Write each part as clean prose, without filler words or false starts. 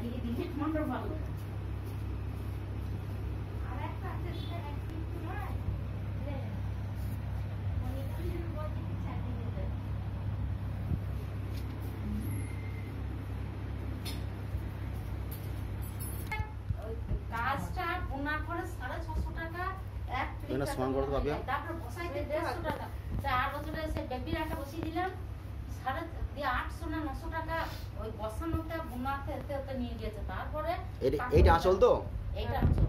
সাজিয়ে দিলে আমার ভালো। আর একটা আছে সেটা অ্যাক্টিভ নয়, মনিটরের বডি সাজিয়ে দেবে। কাজটা বোনা করে 650 টাকা এক প্লেট। এটা সমান করতে পারবে? তারপর বসাইতে 150 টাকা। 4 বছরে এসে বেবির একটা বসিয়ে দিলাম 850 না 900 টাকা ওই বসানোটা বোনাতে এতে নিয়ে গিয়েছে। তারপরে এইটা আসল তো? এইটা আসল।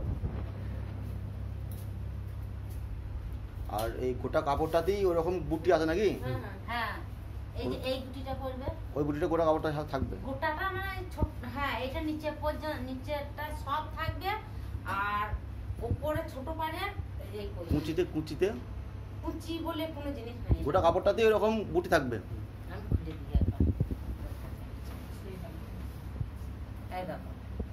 আর এই গোটা কাপড়টাতেই ওরকম বুটি আছে নাকি? হ্যাঁ, এই যে এই বুটিটা পড়বে, ওই বুটিটা গোটা কাপড়টা থাকবে? গোটাটা মানে ছোট, হ্যাঁ এটা নিচে পর্যন্ত নিচেরটা সব থাকবে আর উপরে ছোট পাড়ে এই কুচিতে কুচি বলে কোনো জিনিস নাই, গোটা কাপড়টাতেই ওরকম বুটি থাকবে। আমি খুলে দিই একবার। এই দেখো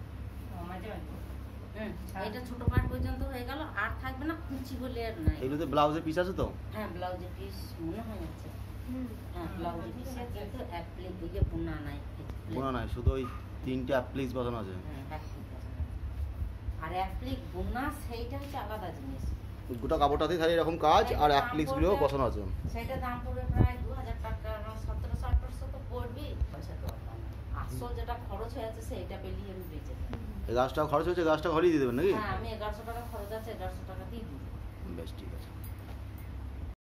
এটা ছোট পাড় পর্যন্ত হয়ে গেল, আর থাকবে না কুচি বলে আর নাই। এগুলোতে ব্লাউজের পিস আছে তো? হ্যাঁ ব্লাউজের পিস মনে হয় আছে। হ্যাঁ ব্লাউজের পিস কিন্তু এক প্লেট দিকে বোনা নাই, বোনা নাই, শুধু ওই 3টে অ্যাপ্লিক্স বসানো আছে। আর এক প্লেট বোনা সেইটা হচ্ছে আলাদা জিনিস। গোটা কাপড়টাতেই তাহলে এরকম কাজ আর অ্যাপ্লিক্স গুলো বসানো আছে। সেটা দাম পড়বে প্রায় 2000 টাকা, 1700-1800 তো পড়বি। পয়সা তো আসল যেটা খরচ হয়ে আছে সেইটা পেলিয়ে আমি বেঁচে যাই। 1100 টাকা খরচ হয়েছে, 1100 টাকা ঘরেই দিয়ে দেবেন নাকি? হ্যাঁ আমি 1100 টাকা খরচ আছে, 1100 টাকা দিয়ে দিই। বেশ ঠিক আছে।